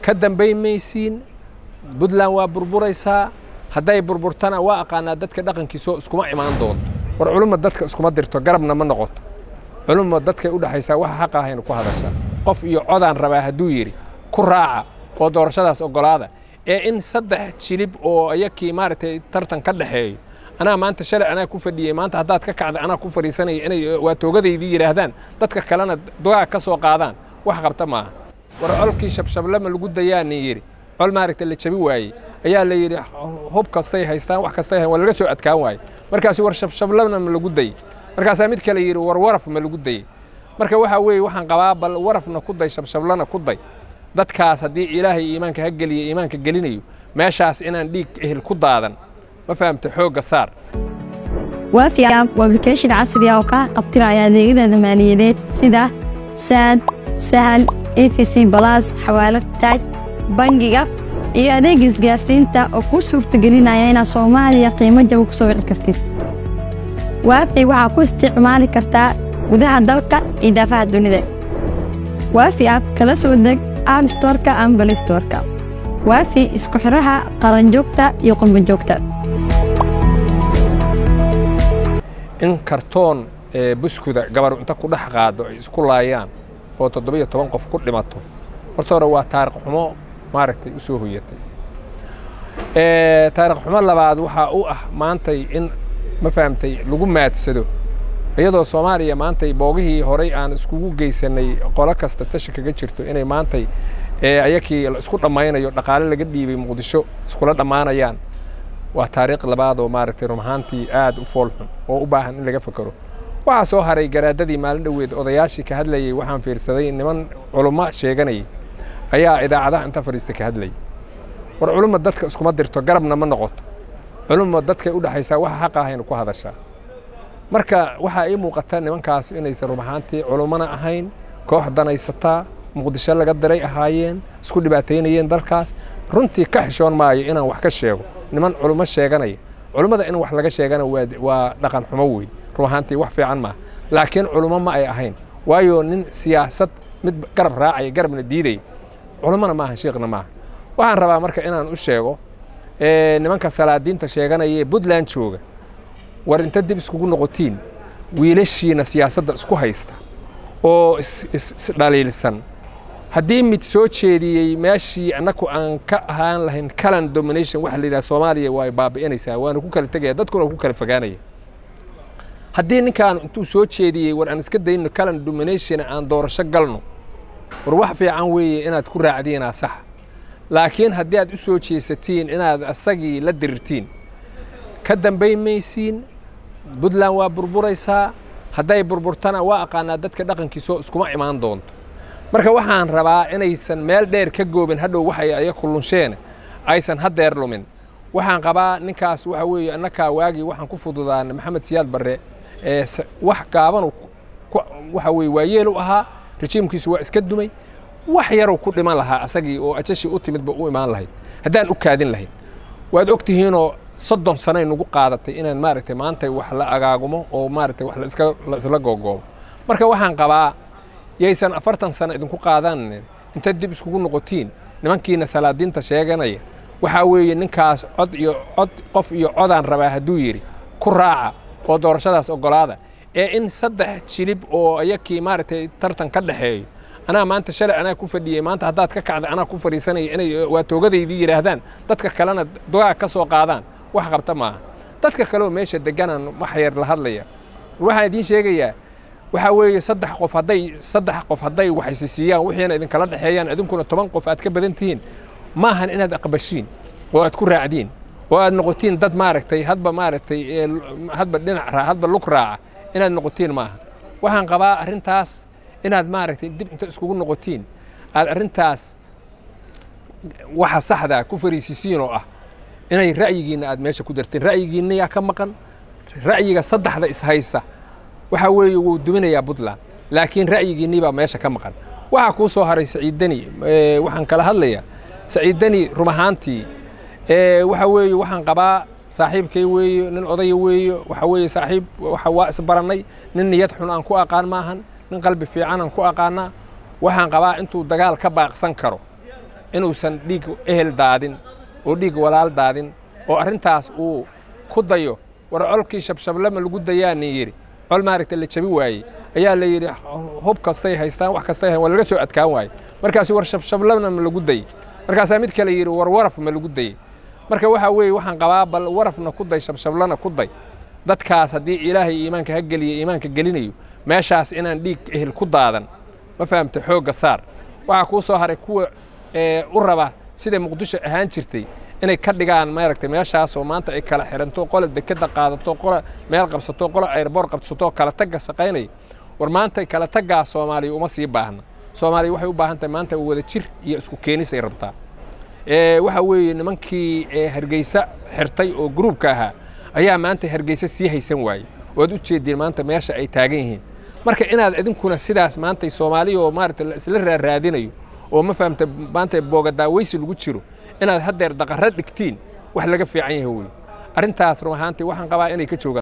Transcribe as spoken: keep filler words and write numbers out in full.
كدنبي ميسين بدلان وبربوريسا هداي بربورتنا واقعنا دتك dhaqankiiso iskuma imaan doonto war culumma dadka iskuma dirto garabna ma noqoto culumma dadka u dhaxaysa waxa xaq ah inuu ku hadasha qof iyo codaan rabaa haduu yiri ku raaca oo doorashadaas ogolaada ee in saddex jilib oo ayakii maartay tartan ka dhaxeeyo ana maanta shalay ana ku fadhiyay maanta hadaad ka kacdo ana ku fariisanay inay waa toogadeydii yiraahdaan dadka kalena duca ka soo qaadaan wax qabta ma war colkii shabshablama lagu dayaan yiri col maartay la jabi waayay ayaa la yiri hub kastay haystaan wax kastay waa laga soo adkaan waay markaas war shabshablana ma lagu day markaas mid kale yiri war waraf ma lagu day marka waxa weey waxaan qabaa bal warafna ku day shabshablana ku day dadkaas hadii ilaahay iimaanka ha galiyo iimaanka galinayo meeshaas inaan dhiig ehel ku daadan ma fahamta xooga saar وافي اب وابلكيشن عصري oo ka qabtiraya adeegyada maaliyadeed sida sad sahal efc plus xawaalad taaj bangiga iyo adeeg isgaarsiinta oo ku suurtagelinaya in Soomaaliya qiimo jaban ku soo wici kartid waafi waxa ku isticmaali kartaa gudaha dalka iyo daafaha dunida waafi app kala soo deg App Store-ka ama Play Store-ka waafi isku xiraha qaran joogta iyo qolmo joogta in kartoon ee buskuda gabar inta ku dhax qaado ay isku laayaan oo toddoba iyo toban qof ku dhimato horta hore waa taariikh xumo maaragtay u soo hoyatay ee taariikh xumo labaad waxa uu ah maantay in ma fahamtay lagu maadsado iyadoo Soomaaliya maantay boogihii horay aan iskugu geysanay qolo kasta tashi kaga jirto inay maantay ee ayakii isku dhamaynayo dhaqaale laga dhiibay Muqdisho iskula dhamaanayaan waa taariikh labaad oo maaragtay rumaantii aad u foolxun oo u baahan in laga fakaro waxa soo haray garaadadii maalin dhaweed odayaashii ka hadlayay waxaan fiirsaday niman culummo sheeganay ayaa idaacadaha inta fariista ka hadlay war culumma dadka iskuma dirto garabna ma noqoto culumma dadka u dhaxaysa waxa xaq ah inuu ku hadasha marka waxa ay muuqata nimankaas inay rumaantii culummana ahayn koox danaysata Muqdisho laga diray ahaayeen isku dhibaateynayeen dalkaas runtii ka xishoon maayo inaan wax ka sheego niman culummo sheeganay culummada in wax laga sheegana waa dhaqan xumo weey ruuxantii wax fiican ma laakiin culummo ma ay ahayn waayo nin siyaasad mid garab raacay garabna diiday culummana ma ahan sheeqna ma waxaan rabaa marka inaan u sheego ee nimanka salaadiinta sheeganaya Puntland jooga war inta dib iskugu noqotiin wiilashiina siyaasadda isku haysta oo is dhaliilsan haddii mid soo jeediyay meeshii anaku aan ka ahaan lahayn kalan domination wax la yiraahdo Soomaaliya way baabi'inaysaa waana ku kala tagay dadkuna ku kala fogaanaya haddii ninkaan intuu soo jeediyay war aan iska dayno kalan domination aan doorasho galno war wax fiican weeye inaad ku raacdiina sax laakiin haddii aad u soo jeesatiin inaad asagii la dirirtiin ka danbay maysiin Puntland waa burburaysaa hadday burburtana waa aqaana dadka dhaqankiiso iskuma imaan doonto marka waxaan rabaa inaysan meel dheer ka goobin hadhow waxay ay kulunsheen aysan hadeer lumin waxaan qabaa ninkaas waxa weeye annaka waagi waxaan ku fududaan Maxamed Siyaad Barre ee wax gaaban waxa weeye waayeel u ahaa rejiimkiisu waa iska dumay wax yar ku dhiman lahaa asagii oo ajashi u timidba u imaan lahayd haddaan u kaadin lahayd waad ogtihiinoo soddon sano nagu qaadatay inaan maaragtay maanta wax la agaagumo oo maaragtay wax la iska la isla googoobo marka waxaan qabaa yaysan afartan sano idinku qaadaan inta dib iskugu noqotiin nimankiina salaadiinta sheeganaya waxa weeye ninkaas cod iyo cod qof iyo codaan rabaa haduu yiri ku raaca oo doorashadaas ogolaada ee in saddex jilib oo ayakii maartay tartan ka dhaxeeyo ana maanta shalay ana ku fadhiyay maanta hadaad ka kacdo ana ku fariisanay inay waa toogadeydii yiraahdaan dadka kalena duca ka soo qaadaan wax qabta ma dadka kale oo meesha deganaan wax yar la hadlaya waxa idin sheegayaa waxa weeye saddex qof haday saddex qof haday wax isisiiyaan wixina idin kala dhaxeeyaan idinkuna toban qof aad ka badan tihiin ma ahan inaad aqbashiin oo aad ku raacdiin oo aad noqotiin dad maaragtay hadba maaragtay hadba dhinac raa hadba lug raaca inaad noqotiin maaha waxaan qabaa arintaas inaad maaragtay dib inta iskugu noqotiin aad arintaas waxa saxda ku fariisisiin oo ah inay ra'yigiina aad meesha ku darteen ra'yigiina yaa ka maqan ra'yiga saddexda is haysa waxa weeye uu duminayaa Puntland laakiin ra'yigiina baa meesha ka maqan waxa ku soo haray Saciidani waxaan kala hadlayaa Saciidani rumahantii ee waxa weeye waxaan qabaa saaxiibkay weeye nin oday weeye waxa weeye saaxiib waxa waa isbaranay nin niyad xun aan ku aqaan maahan nin qalbi fiican aan ku aqaana waxaan qabaa intuu dagaal ka baaqsan karo inuusan dhiig ehel daadin oo dhiig walaal daadin oo arrintaas uu ku dayo war colkii shabshablama lagu dayaana yiri col maaragtay la jabi waayey ayaa la yidhi hub kastay haystaan wax kastay waa laga soo adkaan waayey markaasi war shabshablama ma lagu dayey markaasaa mid kale yidhi war waraf ma lagu dayey marka waxaa weeye waxaan qabaa bal warafna ku day shabshablana ku day dadkaas haddii ilaahay iimaanka ha geliyo iimaanka gelinayo meeshaas inaan dhiig ehel ku daadan ma fahamta xoogga saar waxaa kuu soo haray kuwa u raba sida muqdisho ahaan jirtay inay ka dhigaan maaragtay meeshaas oo maanta ay kala xiranto qola dekada qaadato qola meel qabsato qola airport qabsato kala tagga shaqaynay war maanta kala tagga Soomaaliya uma sii baahna Soomaaliya waxay u baahan tahay maanta wada jir iyo isku keenis ay rabtaa ee waxa weeye nimankii Hargeysa xirtay oo groupka ahaa ayaa maanta Hargeysa sii haysan waayay wad u jeedin maanta meesha ay taagan yihiin marka inaad idinkuna sidaas maanta Soomaaliya oo maaragtay isla raadinayo oo ma fahamta maanta boogadaawaysi lagu jiro inaad haddeer daqarad dhigtiin wax laga fiican yahay way arintaas ruuxaantii waxaan qabaa inay ka joogaan